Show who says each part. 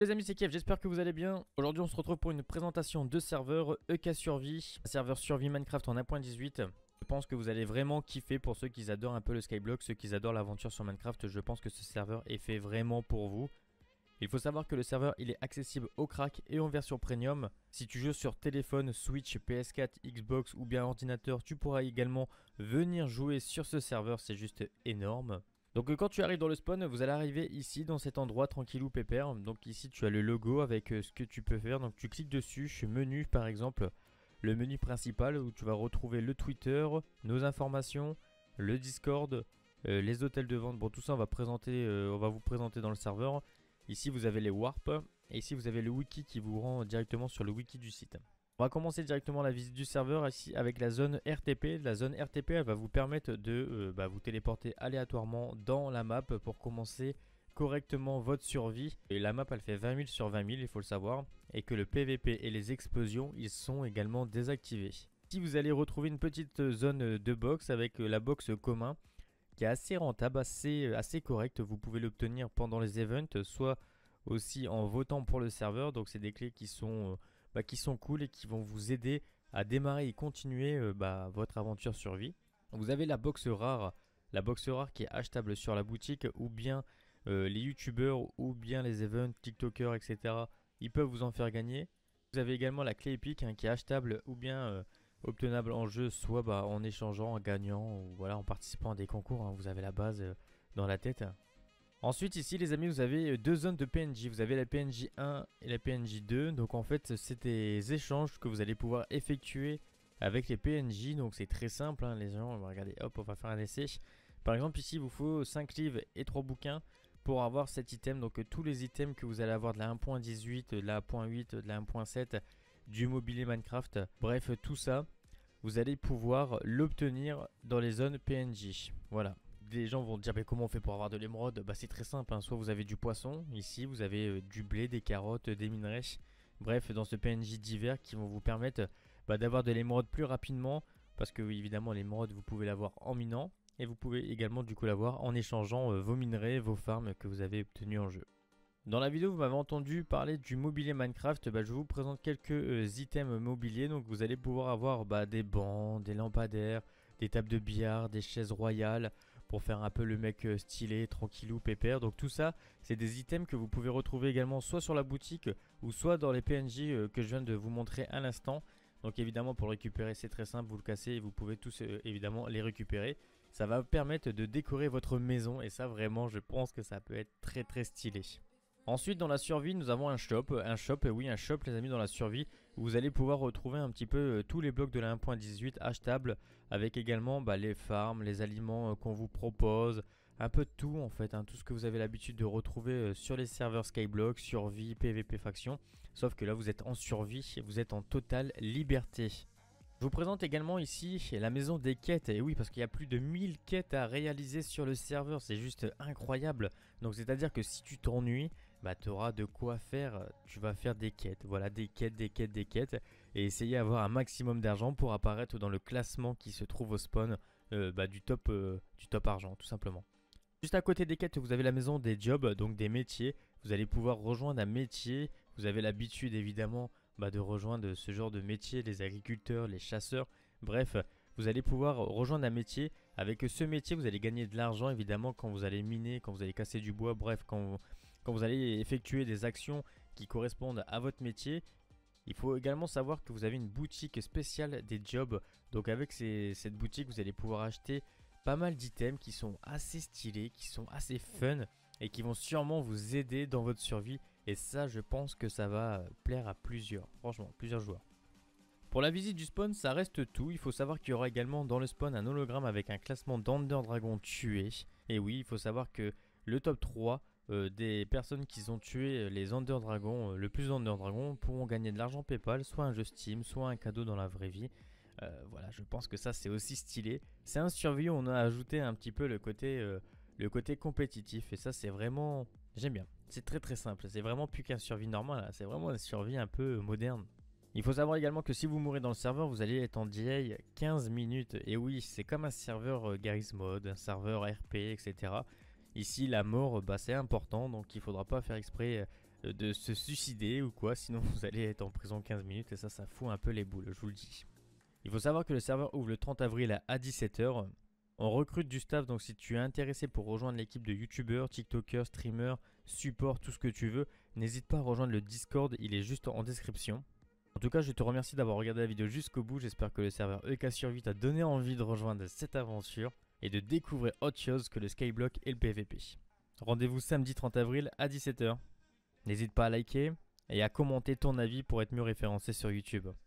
Speaker 1: Les amis, c'est Kev, j'espère que vous allez bien. Aujourd'hui on se retrouve pour une présentation de serveur EK Survie, serveur survie Minecraft en 1.18. Je pense que vous allez vraiment kiffer pour ceux qui adorent un peu le Skyblock, ceux qui adorent l'aventure sur Minecraft. Je pense que ce serveur est fait vraiment pour vous. Il faut savoir que le serveur il est accessible au crack et en version premium. Si tu joues sur téléphone, Switch, PS4, Xbox ou bien ordinateur, tu pourras également venir jouer sur ce serveur, c'est juste énorme. Donc quand tu arrives dans le spawn, vous allez arriver ici dans cet endroit tranquillou pépère. Donc ici tu as le logo avec ce que tu peux faire. Donc tu cliques dessus, menu par exemple, le menu principal où tu vas retrouver le Twitter, nos informations, le Discord, les hôtels de vente. Bon, tout ça on va vous présenter dans le serveur. Ici vous avez les warps et ici vous avez le wiki qui vous rend directement sur le wiki du site. On va commencer directement la visite du serveur ici avec la zone RTP. La zone RTP elle va vous permettre de vous téléporter aléatoirement dans la map pour commencer correctement votre survie. Et la map elle fait 20 000 sur 20 000, il faut le savoir. Et que le PVP et les explosions ils sont également désactivés. Ici vous allez retrouver une petite zone de box avec la box commun qui est assez rentable, assez correcte. Vous pouvez l'obtenir pendant les events, soit aussi en votant pour le serveur. Donc c'est des clés qui sont cool et qui vont vous aider à démarrer et continuer votre aventure survie. Vous avez la box rare qui est achetable sur la boutique, ou bien les youtubeurs ou bien les events, tiktokers, etc. Ils peuvent vous en faire gagner. Vous avez également la clé épique qui est achetable ou bien obtenable en jeu, soit en échangeant, en gagnant ou voilà, en participant à des concours. Vous avez la base dans la tête. Ensuite ici les amis vous avez deux zones de PNJ, vous avez la PNJ 1 et la PNJ 2. Donc en fait c'est des échanges que vous allez pouvoir effectuer avec les PNJ. Donc c'est très simple les gens, on va regarder, hop on va faire un essai. Par exemple ici il vous faut 5 livres et 3 bouquins pour avoir cet item. Donc tous les items que vous allez avoir de la 1.18, de la 1.8, de la 1.7, du mobilier Minecraft, bref tout ça vous allez pouvoir l'obtenir dans les zones PNJ, voilà. Des gens vont dire mais comment on fait pour avoir de l'émeraude? C'est très simple, soit vous avez du poisson, ici vous avez du blé, des carottes, des minerais. Bref, dans ce PNJ divers qui vont vous permettre d'avoir de l'émeraude plus rapidement. Parce que oui, évidemment l'émeraude vous pouvez l'avoir en minant. Et vous pouvez également du coup l'avoir en échangeant vos minerais, vos farms que vous avez obtenus en jeu. Dans la vidéo vous m'avez entendu parler du mobilier Minecraft, je vous présente quelques items mobiliers. Donc vous allez pouvoir avoir des bancs, des lampadaires, des tables de billard, des chaises royales, pour faire un peu le mec stylé, tranquillou, pépère. Donc tout ça, c'est des items que vous pouvez retrouver également soit sur la boutique ou soit dans les PNJ que je viens de vous montrer à l'instant. Donc évidemment pour le récupérer c'est très simple, vous le cassez et vous pouvez tous évidemment les récupérer. Ça va vous permettre de décorer votre maison et ça vraiment je pense que ça peut être très très stylé. Ensuite dans la survie nous avons un shop les amis dans la survie où vous allez pouvoir retrouver un petit peu tous les blocs de la 1.18 achetables avec également les farms, les aliments qu'on vous propose, un peu de tout en fait, tout ce que vous avez l'habitude de retrouver sur les serveurs Skyblock, survie, PVP faction, sauf que là vous êtes en survie et vous êtes en totale liberté. Je vous présente également ici la maison des quêtes, et oui parce qu'il y a plus de 1000 quêtes à réaliser sur le serveur, c'est juste incroyable. Donc c'est à dire que si tu t'ennuies, tu auras de quoi faire, tu vas faire des quêtes, voilà des quêtes, et essayer d'avoir un maximum d'argent pour apparaître dans le classement qui se trouve au spawn du top argent tout simplement. Juste à côté des quêtes vous avez la maison des jobs, donc des métiers, vous allez pouvoir rejoindre un métier, vous avez l'habitude évidemment de rejoindre ce genre de métier, les agriculteurs, les chasseurs, bref, vous allez pouvoir rejoindre un métier. Avec ce métier, vous allez gagner de l'argent évidemment quand vous allez miner, quand vous allez casser du bois, bref, quand vous allez effectuer des actions qui correspondent à votre métier. Il faut également savoir que vous avez une boutique spéciale des jobs. Donc avec cette boutique, vous allez pouvoir acheter pas mal d'items qui sont assez stylés, qui sont assez fun et qui vont sûrement vous aider dans votre survie. Et ça, je pense que ça va plaire à plusieurs joueurs. Pour la visite du spawn, ça reste tout. Il faut savoir qu'il y aura également dans le spawn un hologramme avec un classement d'Ender Dragon tués. Et oui, il faut savoir que le top 3 des personnes qui ont tué les Ender Dragons, le plus Ender Dragon, pourront gagner de l'argent PayPal, soit un jeu Steam, soit un cadeau dans la vraie vie. Voilà, je pense que ça c'est aussi stylé. C'est un survie où on a ajouté un petit peu le côté compétitif. Et ça c'est vraiment... j'aime bien. C'est très très simple. C'est vraiment plus qu'un survie normal. C'est vraiment une survie un peu moderne. Il faut savoir également que si vous mourrez dans le serveur, vous allez être en delay 15 minutes. Et oui, c'est comme un serveur Garry's Mod, un serveur RP, etc. Ici, la mort, c'est important. Donc il ne faudra pas faire exprès de se suicider ou quoi, sinon vous allez être en prison 15 minutes et ça fout un peu les boules, je vous le dis. Il faut savoir que le serveur ouvre le 30 avril à 17 h. On recrute du staff, donc si tu es intéressé pour rejoindre l'équipe de youtubeurs, tiktokers, streamers, support, tout ce que tu veux, n'hésite pas à rejoindre le Discord, il est juste en description. En tout cas, je te remercie d'avoir regardé la vidéo jusqu'au bout, j'espère que le serveur EK Survie t'a donné envie de rejoindre cette aventure et de découvrir autre chose que le Skyblock et le PVP. Rendez-vous samedi 30 avril à 17 h. N'hésite pas à liker et à commenter ton avis pour être mieux référencé sur YouTube.